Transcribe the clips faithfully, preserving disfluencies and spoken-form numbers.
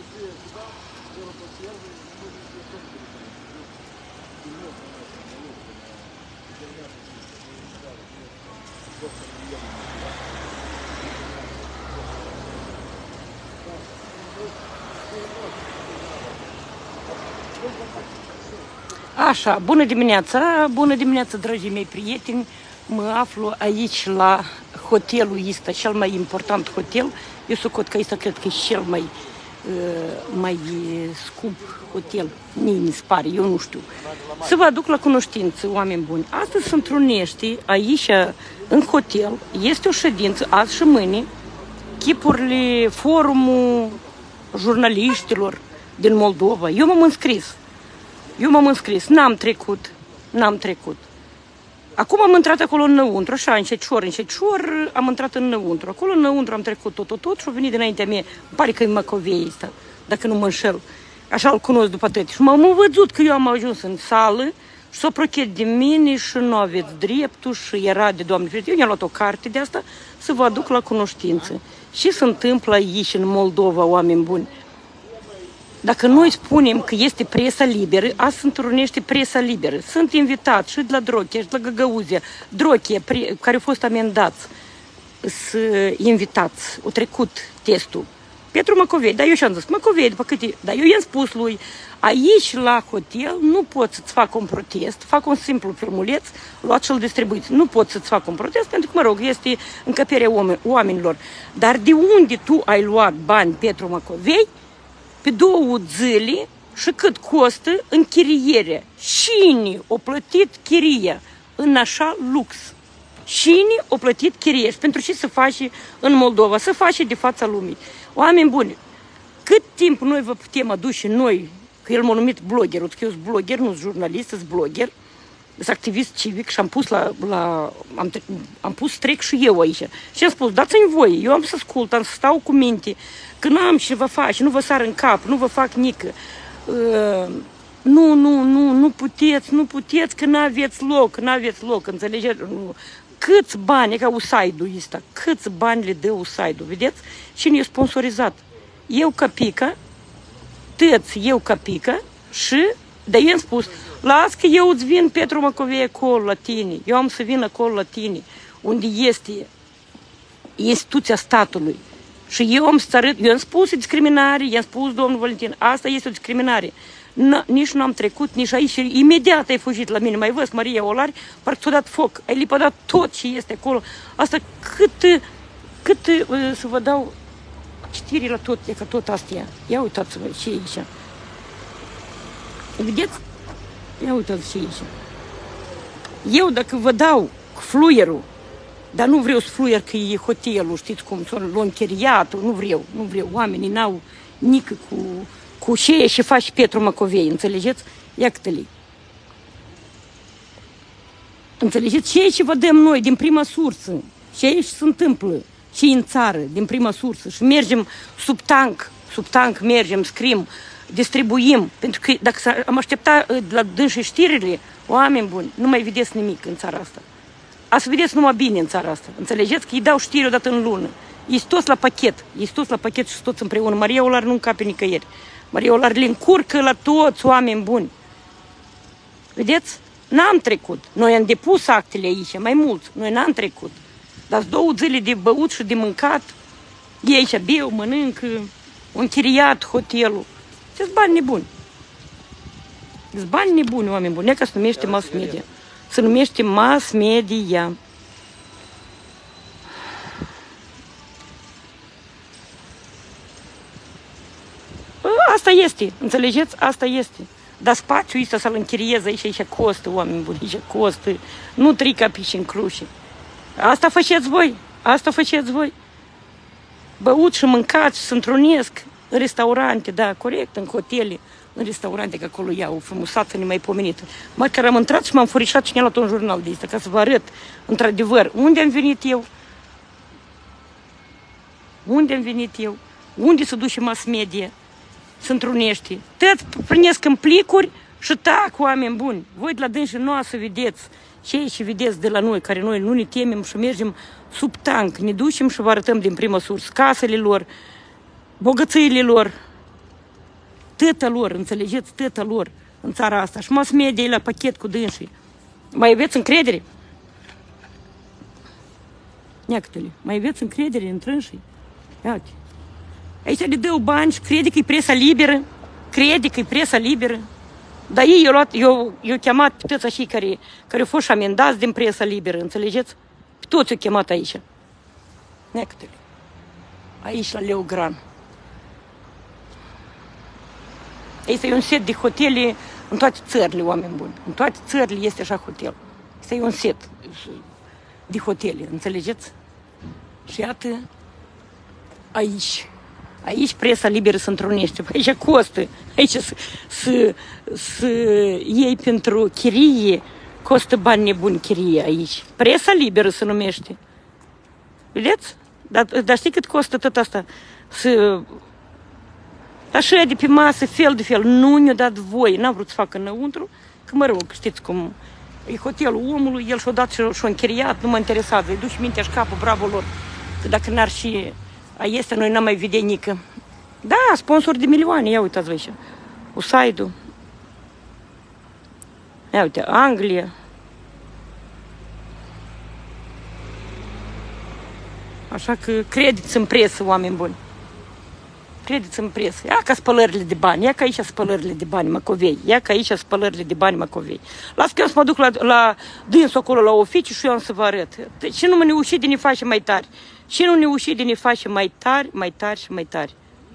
Așa, bună dimineața, bună dimineața, dragii mei prieteni. Mă aflu aici la hotelul ăsta, cel mai important hotel. Eu socot că ăsta cred că e cel mai, mai scump hotel. Nici mi se pare, eu nu știu. Să vă aduc la cunoștință, oameni buni. Astăzi se întrunește aici, în hotel, este o ședință, azi și mâine, chipurile, forumul jurnaliștilor din Moldova. Eu m-am înscris. Eu m-am înscris, n-am trecut, n-am trecut. Acum am intrat acolo înăuntru, așa, încetșor, încetșor, am intrat înăuntru. Acolo înăuntru am trecut tot, tot, tot și a venit dinaintea mea. Îmi pare că e Macovei ăsta, dacă nu mă înșel. Așa îl cunosc după atât. Și m-am văzut că eu am ajuns în sală și s-o prochet de mine și nu aveți dreptul și era de Doamne Ferește. Eu ne-am luat o carte de asta să vă aduc la cunoștință. Ce se întâmplă aici în Moldova, oameni buni? Dacă noi spunem că este presa liberă, asta se întrunește presa liberă. Sunt invitați și de la Drochia, și de la Găgăuzia. Drochia, care au fost amendați, să invitați, au trecut testul. Petru Macovei, dar eu și-am zis, Macovei, după câte... Dar eu i-am spus lui, aici la hotel nu pot să-ți fac un protest, fac un simplu filmuleț, luați și-l distribuiți. Nu pot să-ți fac un protest, pentru că, mă rog, este încăperea oamenilor. Dar de unde tu ai luat bani, Petru Macovei, pe două zile și cât costă închirierea? Cine a plătit chiria în așa lux? Cine a plătit chiria? Și pentru ce se face în Moldova? Se face de fața lumii. Oameni buni, cât timp noi vă putem aduce noi, că el m-a numit blogger, că eu sunt blogger, nu sunt jurnalist, sunt blogger, sunt activist civic și am pus la, la am, am pus trec și eu aici. Și am spus, dați-mi voi, eu am să ascult, am să stau cu minte, că n-am ce vă face, nu vă sar în cap, nu vă fac nică. Uh, nu, nu, nu, nu puteți, nu puteți, că n-aveți loc, n-aveți loc, înțelegeți? Câți bani, e ca U S A I D-ul ăsta, câți bani le dă U S A I D-ul, vedeți? Cine e sponsorizat? Eu Capica, tăți eu Capica și, dar eu am spus, las că eu îți vin, Petru Macovei, acolo la tine, eu am să vin acolo la tine, unde este instituția statului. Și eu am să arăt, eu am spus discriminare, i-am spus domnul Valentin, asta este o discriminare. N nici nu am trecut, nici aici, imediat ai fugit la mine, mai văd, Maria Olari, parcă ți-a dat foc, ai lepădat tot ce este acolo. Asta cât, cât să vă dau citiri la tot, e ca tot astea. Ia uitați-vă ce e aici. Vedeți? Ia uitați ce e aici. Eu dacă vă dau fluierul, dar nu vreau să fluier că e hotelul, știți cum, l-a închiriat, nu vreau, nu vreau. Oamenii n-au nică cu, cu ce și faci Petru Macovei, înțelegeți? Ia câte-li. Înțelegeți? Ce ce vă dăm noi din prima sursă, ce se întâmplă, ce în țară, din prima sursă. Și mergem sub tank, sub tank mergem, scrim, distribuim. Pentru că dacă am aștepta la dânsii știrile, oameni buni, nu mai vedeți nimic în țara asta. A să vedeți numai bine în țara asta. Înțelegeți că îi dau știri odată în lună. Ești toți la pachet. Ești toți la pachet și toți împreună. Maria Olar nu încape nicăieri. Maria Olar le încurcă la toți oameni buni. Vedeți? N-am trecut. Noi am depus actele aici, mai mulți. Noi n-am trecut. Dar două zile de băut și de mâncat. E aici, beau, mănâncă, un închiriat hotelul. Sunt bani nebuni. Sunt bani nebuni, oameni buni. Că se numește mass media. Se numește mass media. Asta este, înțelegeți? Asta este. Dar spațiul ăsta să-l închiriez aici, aici costă, oameni buni, aici costă. Nu trei capici în crușe. Asta faceți voi, asta faceți voi. Băut și mâncați și se întrunesc în restaurante, da, corect, în hotele, în restaurante, că acolo iau frumusață nemaipomenită. Măcar am intrat și m-am furișat și ne-a luat un jurnal de ăsta, ca să vă arăt, într-adevăr, unde am venit eu? Unde am venit eu? Unde se duce mass media? Se întrunește. Tăți prânesc în plicuri și tac, oameni buni. Voi de la dânsii nu să vedeți ce și vedeți de la noi, care noi nu ne temem și mergem sub tank. Ne ducem și vă arătăm din prima sursă casele lor, bogățiile lor. tătă lor, înțelegeți, tătă lor în țara asta. Și mass media e la pachet cu dânsii. Mai aveți încredere? Neacătele, mai aveți încredere în trânsii? Iată. Aici le dau bani și crede că e presa liberă. Crede că e presa liberă. Dar ei i-au luat, eu, eu chemat pe toți așa care, care au fost și amendați din presa liberă, înțelegeți? Pe toți au chemat aici. Neacătele. Aici la Leogran. Este un set de hotele în toate țările, oameni buni. În toate țările este așa hotel. Este un set de hotele, înțelegeți? Și iată, aici, aici presa liberă se întrunește. Aici costă, aici să, să, să iei pentru chirie, costă bani nebuni chirie aici. Presa liberă se numește. Vedeți? Dar, dar știi cât costă tot asta? Să... Așa de pe masă, fel de fel. Nu ne-a dat voie, n-a vrut să facă înăuntru, că mă rog, știți cum e hotelul omului, el și-a dat și-a închiriat, nu mă interesează, îi duci mintea și capul, bravo lor. Că dacă n-ar și a este, noi n-am mai vedea nică. Da, sponsor de milioane, ia uitați-vă aici. Usaidu. Ia uite, Anglia. Așa că credeți în presă, oameni buni. Credeți în presă. Ia ca spălările de bani. Ia ca aici spălările de bani Macovei. Ia ca aici spălările de bani Macovei. Las că eu să mă duc la, la dânsul acolo la oficiu și eu am să vă arăt. Și nu mă ne uși de ne face mai tari. Și nu ne uși de ne face mai tari, mai tari și mai tari.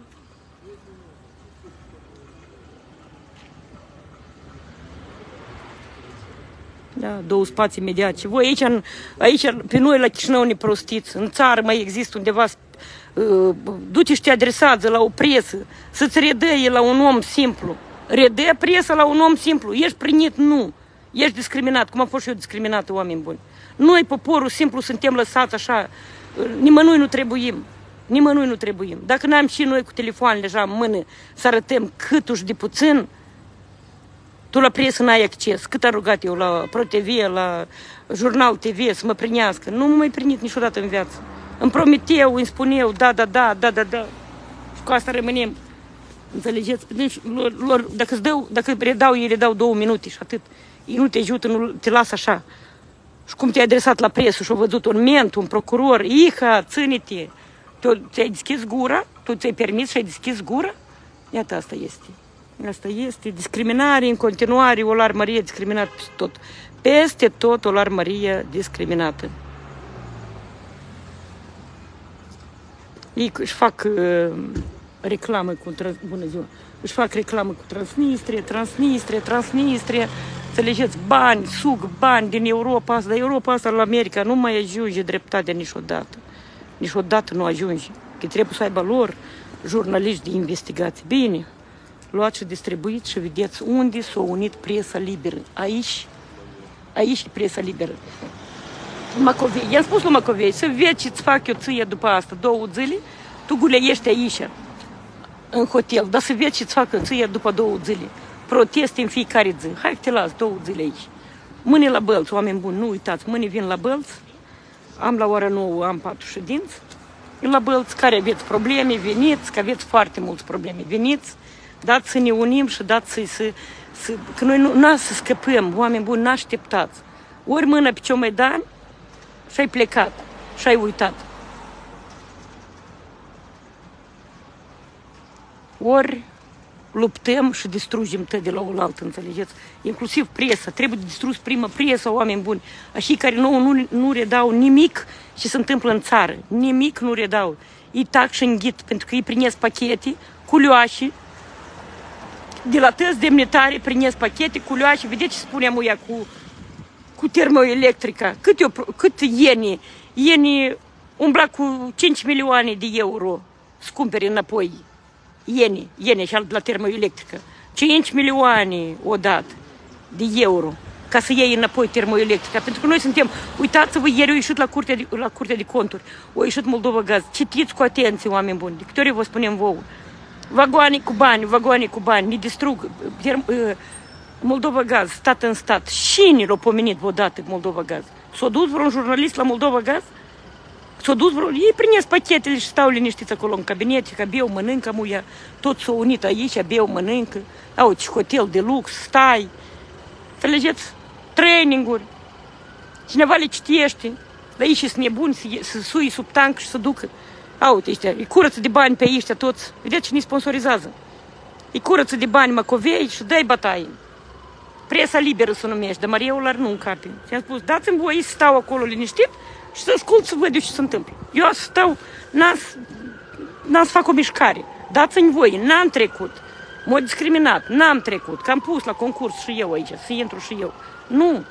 Da, două spații mediace. Voi aici, aici, pe noi la Chișinău ne prostiți. În țară mai există undeva, uh, du-te și te adresează la o presă, să-ți redăie la un om simplu. Redă presa la un om simplu. Ești primit? Nu. Ești discriminat. Cum am fost și eu discriminată, oameni buni. Noi, poporul simplu, suntem lăsați așa. Nimănui nu trebuim. Nimănui nu trebuim. Dacă n-am și noi cu telefoanele deja în mână să arătăm cât uși de puțin, tu la presă n-ai acces. Cât am rugat eu la ProTV, la Jurnal T V să mă prinească. Nu mă mai primit niciodată în viață. Îmi promiteau, îmi spuneau, da, da, da, da, da, da. Și cu asta rămânem. Înțelegeți? Deci, lor, lor, dacă îți dau, dacă redau, ei redau două minute și atât. Ei nu te ajută, nu te lasă așa. Și cum te-ai adresat la presă și-au văzut un ment, un procuror, iha, ține-te. Ți-ai deschis gura? Tu ți-ai permis și ai deschis gura? Iată, asta este. Asta este discriminare în continuare, o larmărie discriminată peste tot. Peste tot o larmărie discriminată. Ei își fac uh, reclamă cu trans... Bună ziua! Își fac reclamă cu Transnistria, Transnistria, Transnistria. Înțelegeți? Bani, sug bani din Europa asta. Dar Europa asta la America nu mai ajunge dreptatea niciodată. Niciodată nu ajunge. Că trebuie să aibă lor jurnaliști de investigații. Bine. Luați și distribuiți și vedeți unde s-a unit presa liberă. Aici, aici e presa liberă. Macovei. I-am spus lui Macovei, să vezi ce-ți fac eu ție după asta. Două zile, tu guleiești aici, în hotel, dar să vezi ce-ți fac eu ție după două zile. Proteste în fiecare zi. Hai că te las două zile aici. Mâine la Bălți, oameni buni, nu uitați, mâine vin la Bălți, am la ora nouă, am patru ședinți. La Bălți, care aveți probleme, veniți, că aveți foarte mulți probleme, veniți. Dați să ne unim și dați să, să, să că noi nu n-a să scăpăm, oameni buni, n-așteptați. Ori mână pe Ciomăidan și ai plecat și ai uitat. Ori luptăm și distrugem tot de la oaltă, înțelegeți? Inclusiv presa, trebuie distrus prima presa, oameni buni. Așa care nu, nu, nu redau nimic ce se întâmplă în țară. Nimic nu redau. Îi tac și înghit, pentru că îi prinesc pachete, culioași, de la tăți demnitari prinesc pachete, culioași, vedeți ce spuneam eu cu, cu termoelectrica, cât, eu, cât ieni, ieni umbla cu cinci milioane de euro să cumpere înapoi, ieni, ieni așa la termoelectrică, cinci milioane odată de euro ca să iei înapoi termoelectrica, pentru că noi suntem, uitați-vă, ieri au ieșit la curtea de, la curtea de conturi, au ieșit Moldova Gaz, citiți cu atenție, oameni buni, de câte ori vă spunem vouă. Vagoane cu bani, vagoane cu bani, ne distrug Moldova Gaz, stat în stat. Cine l-a pomenit odată Moldova Gaz? S-a dus vreun jurnalist la Moldova Gaz? S-au dus vreo... Ei primesc pachetele și stau liniștiți acolo în cabinete, că beau, mănâncă, muia. Toți s-au unit aici, beau, mănâncă. Au ce hotel de lux, stai. Înțelegeți? Traininguri. Cineva le citește. Dar ei și sunt nebuni să sui sub tank și să ducă. Uite, ăștia, îi curăță de bani pe ăștia toți. Vedeți cine sponsorizează? Îi curăță de bani Macovei și dă-i bătaie. Presa liberă se numește, dar Maria Olar nu încape. Și-am spus, dați-mi voie să stau acolo liniștit și să ascult să văd eu ce se întâmplă. Eu stau, n-am să fac o mișcare. Dați-mi voie, n-am trecut. M-au discriminat, n-am trecut. Că am pus la concurs și eu aici, să intru și eu. Nu.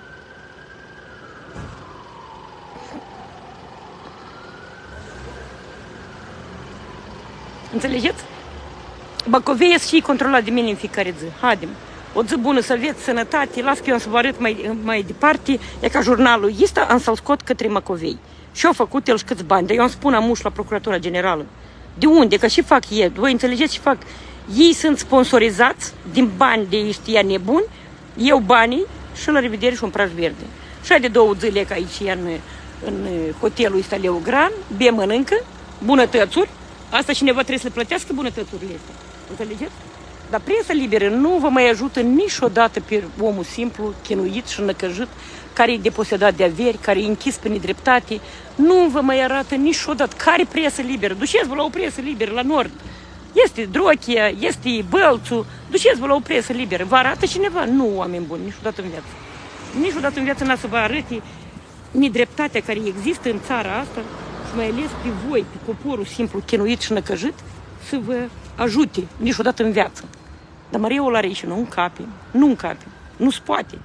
Înțelegeți? Bacovei este și controlat de mine în fiecare zi. Haidem. O zi bună să aveți, sănătate, las că eu am să vă arăt mai, mai departe. E ca jurnalul ăsta am să-l scot către Macovei. Și au făcut el și câți bani. Dar eu am spun amuș la Procuratura Generală. De unde? Că și fac ei. Voi înțelegeți ce fac? Ei sunt sponsorizați din bani de ăștia nebuni. Eu banii și la revedere și un praș verde. Și de două zile ca aici în, în hotelul ăsta Leo Gran. Bie mănâncă, bunătățuri. Asta cineva trebuie să le plătească bunătățurile astea. Înțelegeți? Dar presa liberă nu vă mai ajută niciodată pe omul simplu, chinuit și năcăjit, care e deposedat de averi, care e închis pe nedreptate. Nu vă mai arată niciodată care presă liberă. Duceți-vă la o presă liberă la nord. Este Drochia, este Bălțu. Duceți-vă la o presă liberă. Vă arată cineva? Nu, oameni buni, niciodată în viață. Niciodată în viață n-a să vă arăte nedreptatea care există în țara asta și mai ales pe voi, pe poporul simplu, chinuit și năcăjit, să vă ajute niciodată în viață. Dar Maria Olarei și nu încape, nu încape, nu se poate.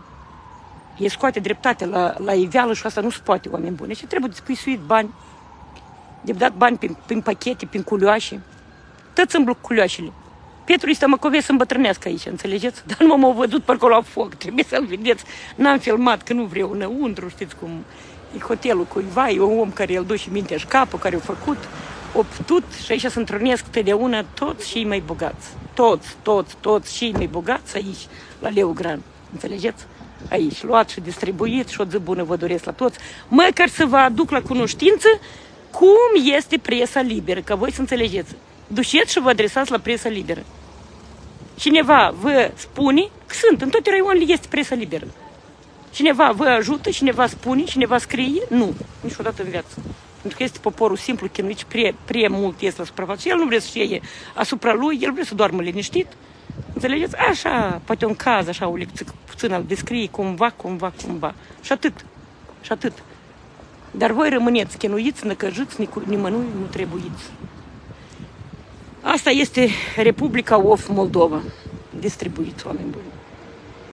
E scoate dreptate la, la iveală și asta nu se poate, oameni buni. Și trebuie de spuisuit bani, de dat bani prin, prin pachete, prin culioașe. Toți îmblu cu culioașele. Petru este Macovei să îmbătrânească aici, înțelegeți? Dar nu m-au văzut pe acolo la foc, trebuie să-l vedeți. N-am filmat, că nu vreau înăuntru, știți cum e hotelul cuiva, e un om care îl duce mintea și capul, care a făcut, o putut și aici se întrunesc totdeauna toți cei mai bogați. Toți, toți, toți cei mai bogați aici, la Leo Gran. Înțelegeți? Aici, luat și distribuit și o zi bună vă doresc la toți. Măcar să vă aduc la cunoștință cum este presa liberă, ca voi să înțelegeți. Duceți și vă adresați la presa liberă. Cineva vă spune că sunt, în toate raioanele este presa liberă. Cineva vă ajută, cineva spune, cineva scrie, nu, niciodată în viață. Pentru că este poporul simplu, chinuit și prea, prea mult este la suprafață. El nu vrea să știe asupra lui, el vrea să doarmă liniștit. Înțelegeți? Așa, poate un caz, așa, o lecție puțin îl descrie, cumva, cumva, cumva. Și atât. Și atât. Dar voi rămâneți chinuiți, năcăjiți, nimănui nu trebuiți. Asta este Republica of Moldova. Distribuiți, oameni buni.